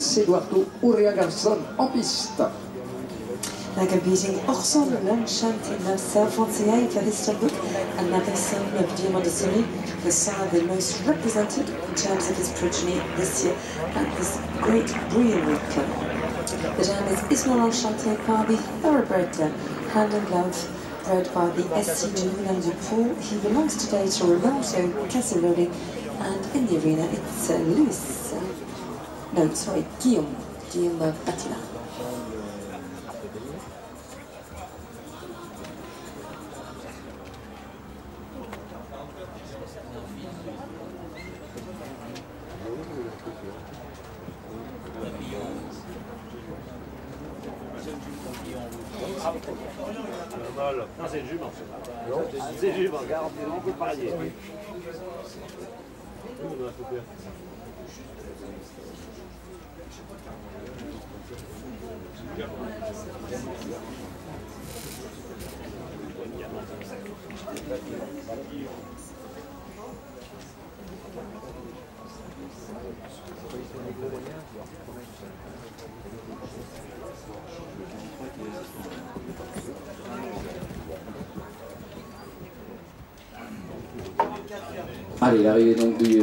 Eduardo Urrea-Garzón en piste. Competing ensemble, L'Enchanted Serpentier, Carista Book, and Navison of Diamond de Semi, the son of the most represented in terms of his progeny this year at this great breeding week. The dam is Ismail Enchanté par the thoroughbred Hand and Glove, bred by the SC de Moulin du Pau. He belongs today to Ronaldo Casaroli, and in the arena it's Guillaume Batila. Non, c'est le jument. C'est le jument, garanti, on peut parier. Allez, l'arrivée donc du